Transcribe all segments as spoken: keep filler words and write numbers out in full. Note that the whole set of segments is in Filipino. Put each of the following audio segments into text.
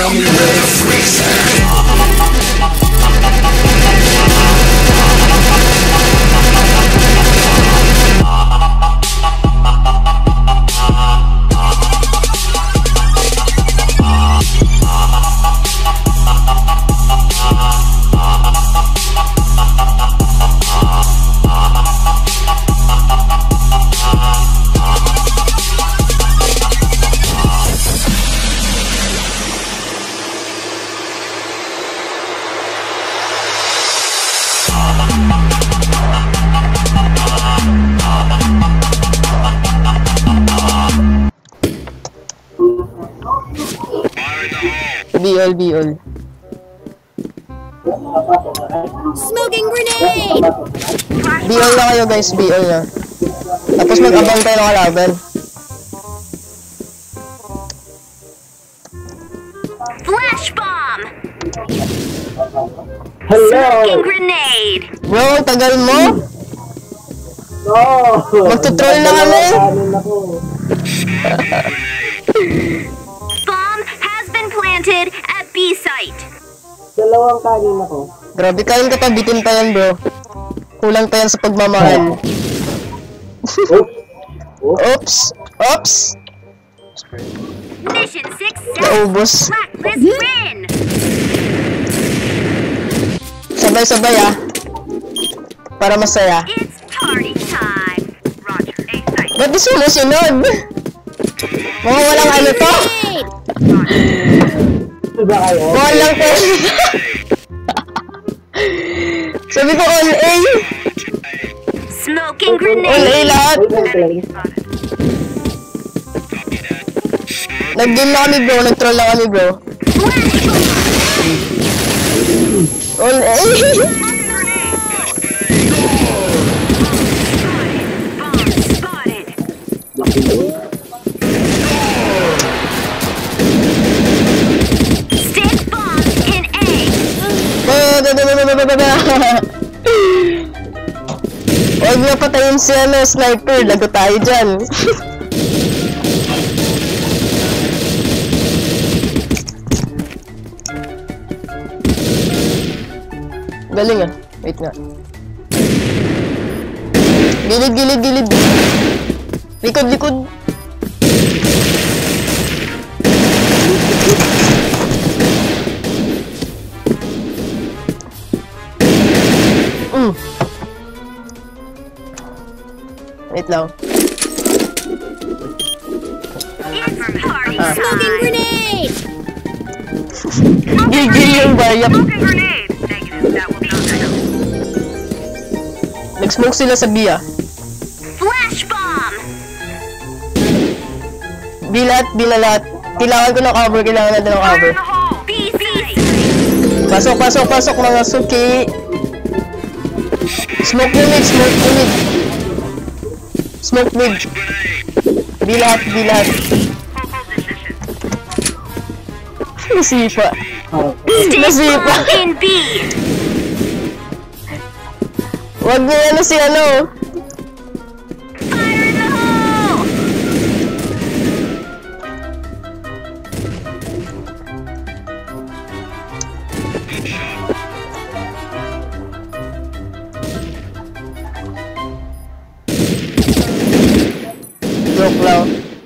kami guys. B L, B L. Smoking grenade! B L na kayo guys, B L na. Tapos mag-abang tayo ng kalaban. Flash bomb! Hello! Smoking grenade! Bro, tagal mo? No! Magtutroll na kami? Bomb has been planted at B site. Dalawang kanin ako. Grabe, kain ka pa, bitin pa yan bro. Kulang pa yan sa pagmamahal. Oops! Oops! Mission success! Naubos. Blacklist win! Sabay-sabay ah. Para masaya. It's party time! Roger, A site. Ba't di sumusunod? Mga walang ano to? Diba kayo? Walang ko. Sabi ko all A. Smoking All A grenade! lahat. Okay. Nag-game na kami bro, nag-troll na kami bro. Flash bomb! All A. Bomb spotted! Stick bomb in A! Huwag na patayin si ano, sniper. Lago tayo dyan. Galing ah. Wait nga. Gilid, gilid, gilid. Likod, likod. Mm. Wait lang. It's party Ah. Smoking grenade! Gigil yung bayap. Smoking grenade! Negative, that will not help. Nag-smoke sila sa B ah. Flash bomb! Bilat, bilalat. Kailangan ko ng cover, kailangan natin ng cover. B site! Pasok, pasok, pasok mga suki. Smoke mo mid, smoke mo mid. Smoke mid. Bilat, bilat. Nasipa. Stick Nasipa. bomb in B! Wag niya ano si ano. Fire in the hole! Joke lang.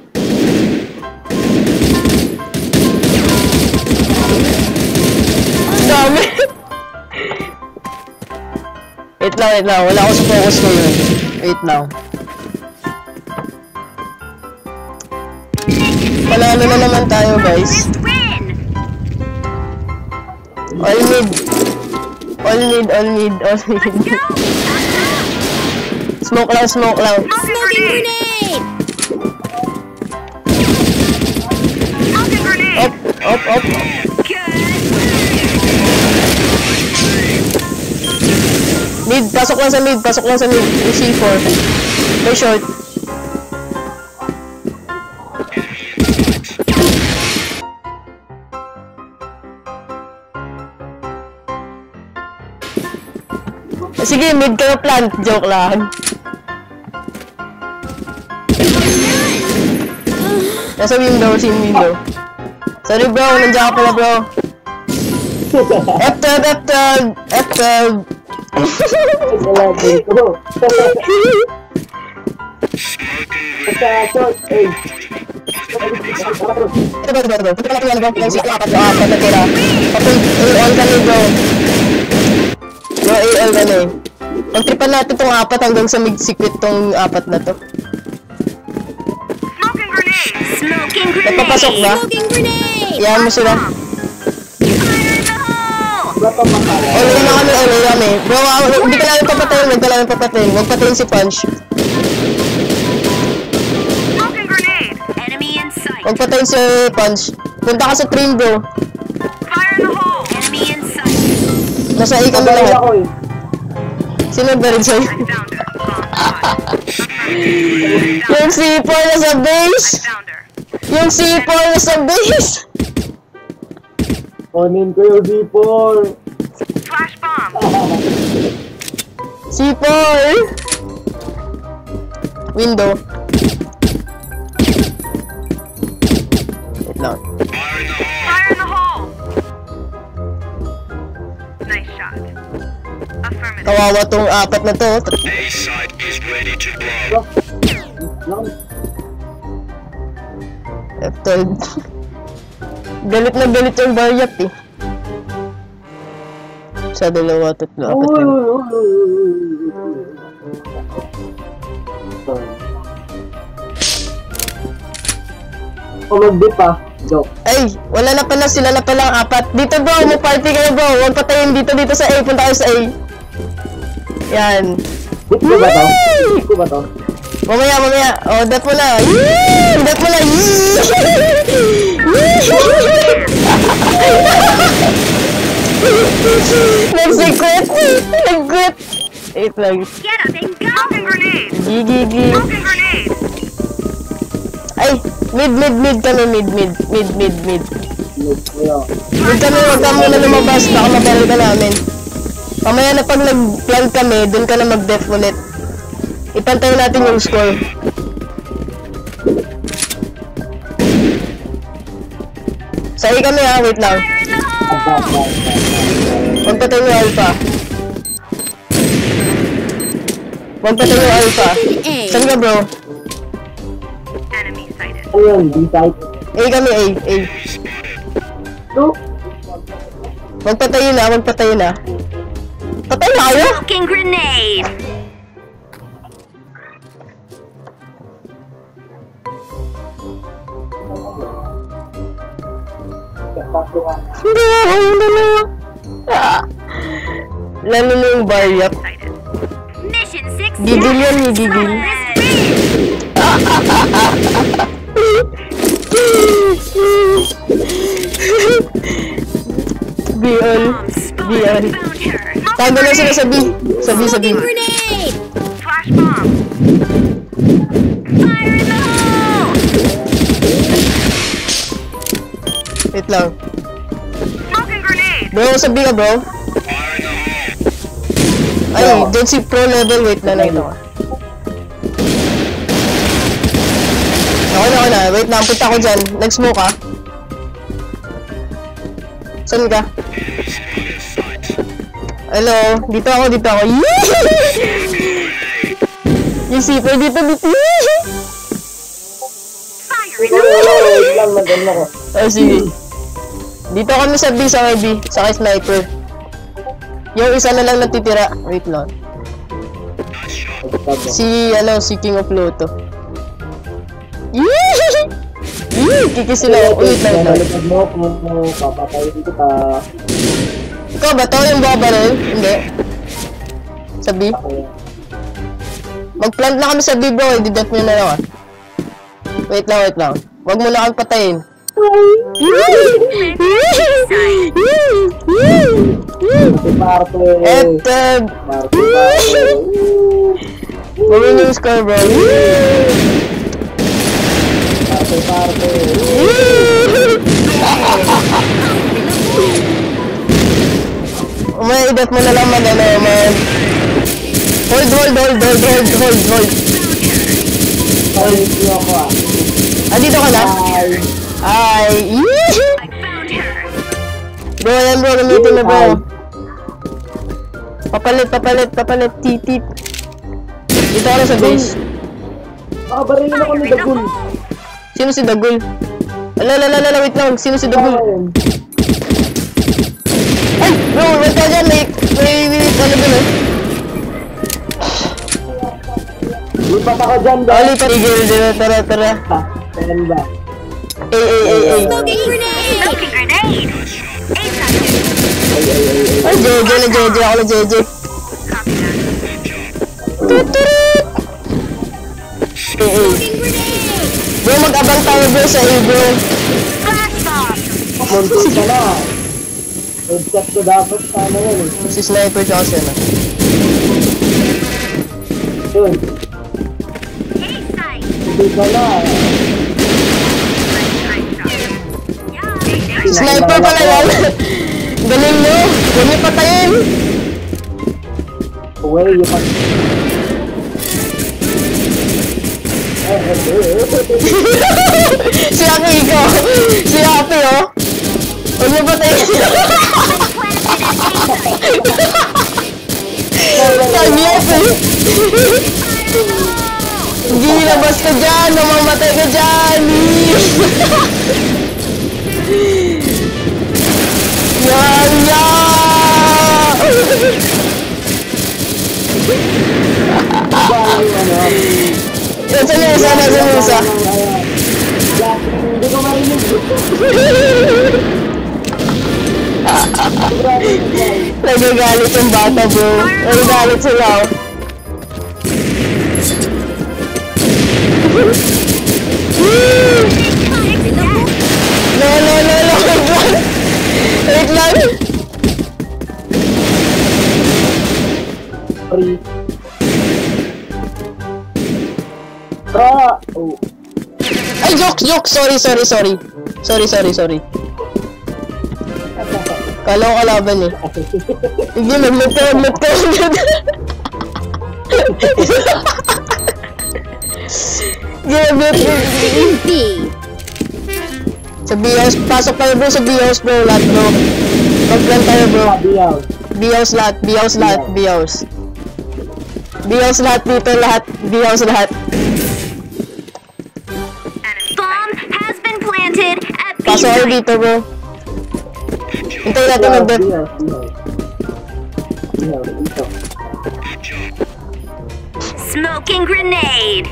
Dami. Wait lang, wait lang. Wala ako sa focus ko yun. Wait lang. Panalo na naman tayo, guys. Blacklist win! All mid. All mid, all mid, all mid. Go! Smoke lang, smoke lang. Smoking grenade! Smoking grenade! Up, up, up. Good! Mid, pasok lang sa mid, pasok lang sa mid. May C four. May short. Sige, mid kayo plant. Joke lang. Nasa window, sin window. Sa Sorry bro, nandiyan ka pala bro. F twelve, F twelve, F twelve. Wala dito. Sa short, eh. Ito bro, ito bro, ito bro. Punta ka natin yan bro. Yung six apat yung apat na tira. Kapag A-all kami bro. Bro, A-all kami. Pagtripan natin tong apat hanggang sa mig-secret tong apat na to. Smoking grenade. Smoking grenade. Nagpapasok ba? Smoking grenade. Iyan mo sila. Fire in the hole. Wala pa makala. Olay na kami, olay kami. Bro, ah, hindi ka namin papatayin, huwag ka namin papatayin. Huwag patayin si Punch. Smoking grenade. Enemy in sight. Huwag patayin si Punch. Punta ka sa train bro. Fire in the hole. Enemy in sight. Nasa A kami Pagkain lahat. ako eh. Sino ba rin sa'yo? I found her. Bomb spot. Yung C four na sa I base! found her. Yung C four na sa base! Kunin ko yung D four. Flash bomb. C four! Window. Wait lang. Fire in the hole. Nice shot. Affirmative. Kawawa tong apat na to. A site is ready to blow. Lang. F twelve. Galit na galit yung Baryap eh. Sa dalawa, tatlo, apat Uy, na. uy, uy, uy, uy. O mag-dip ah. Joke. Ay, wala na pala, sila na pala ang apat. Dito bro, mag-party kayo bro. Huwag patayin dito, dito sa A. Punta kayo sa A. Yan. Dip ko ba to? Dip ko ba to? Mamaya, mamaya. O, oh, dep mo na. Yee! Dep mo na. Yee! Nag-secret. Nag-quit. Wait lang. Get up and go. Smoking grenade. Gigigi. Smoking grenade. Ay, mid, mid, mid kami. Mid, mid, mid, mid, mid. Ayo. Mid kami, huwag ka muna lumabas. Baka mabaril ka namin. Mamaya na pag nag-plant kami, dun ka na mag-def ulit. Ipantay natin yung score. Sa A kami ha, wait lang. Fire in the hole. Back, back, back, back. Magpatay yung alpha. Magpatay yung alpha. Saan ka bro? Enemy sighted. Ano yun? D-site? A kami, A, A. Two? Magpatayin na, magpatayin na. Patay na kayo? Smoking grenade. Hindi nga, yung dalawa. Ah. Lalo na yung Baryap. Sighted. Mission six. Gigil yan, gigil. Be-all. Be-all. Found her. Tago lang sila sa B. Sa B, sa B. Grenade. Flash bomb. Fire in the hole. Wait lang. Smoking grenade. Bro, sa B ka bro. Ay, doon si pro level. Wait na, nakita ko. Ako na, ako na. Wait lang, punta ko dyan. Nag-smoke ka. Saan ka? Hello? Dito ako, dito ako. Yung zipper dito, dito. Fire in the hole. Wait lang, maganda ko. Oh, sige. Dito kami sa B, sa may B. Sa kay sniper. Yung isa na lang natitira. Wait lang. Si, ano, si King of Loto. Yee! Yee! Kiki sila. Wait lang. Wait lang. Nalipad mo kung papatayin kita. Ikaw ba to? Yung babaril? Hindi. Sa B? Mag-plant na kami sa B bro. I-death nyo na lang ah. Wait lang, wait lang. Huwag mo na kami patayin. Parte, parte. Etab! Parte, parte. Gawin yung score bro. Parte, parte. Umay, i-death mo na lang man, ano, man. Hold, hold, hold, hold, hold, hold, hold. Palit niyo ako ah. Ah, dito ka na? Bye. Ay, yee! Bro, yan bro, gamitin mo bro. Papalit, papalit, papalit, titit. Dito ka na sa base. Nakabarilin ako ni Dagul. Sino si Dagul? Ala, ala, ala, ala, wait lang. Sino si Dagul? Ay, bro, wait ka dyan. May, may, may, ano ba eh? Lipat ako dyan, Oh, ba? lipat. Igil, dito, tara, tara. Ha? Ayan ba? Ay, ay, ay, ay. Smoking grenade! Smoking grenade! Eight seconds. Ay, ay, ay, ay. Ay, J J na J J. Ako na J J. Copy that. Tutut! Ay, ay. Bro, mag-abang tayo bro sa A, bro. Flash bomb! Munti ka na. Headset ko dapat sana yun eh. Si Sniper Johnson. ah. Yun. Eight sight! Hindi ka na. Sniper pala yan. Galing mo. Huwag niyo patayin. Away, you can... Eh, eh, eh, eh. Si Akiko. Si Happy, oh. Huwag niyo patayin. Saglit, eh. Ginilabas ka dyan. Namamatay ka dyan. Yan, yan. Bang, ano? Yan, sa Musa, nasa Musa. Jack, hindi ko marinig. Nagagalit yung bata, bro. Nagagalit sila, oh. No, no, no, no, wait lang. Wait lang. Free. Tra! Oh. Ay, joke, joke. Sorry, sorry, sorry. Sorry, sorry, sorry. Kala ko kalaban eh. Hindi, mag-loot ka, mag-loot ka. Hindi, mag-loot ka. Sa B-house, pasok tayo bro sa B-house bro, lahat bro. Mag-plan tayo bro. Biyaw. B-house lahat, B-house lahat, B-house. B-house lahat dito, lahat. B-house lahat. Bomb has been planted at B Pasok kayo site. dito bro. Hintayin natin Biyaw, mag-death. biyaw, biyaw. Biyaw, dito. Smoking grenade!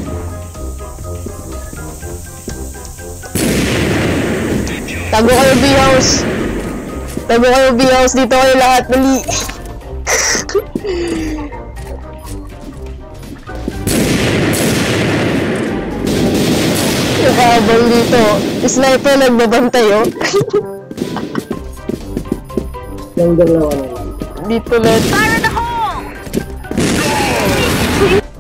Tago kayo B-house. Tago kayo B-house, dito kayo lahat, dali. Nakabang dito. Sniper nagbabantay, oh. Yung dalawa na lang. Dito lahat. Fire in the hole!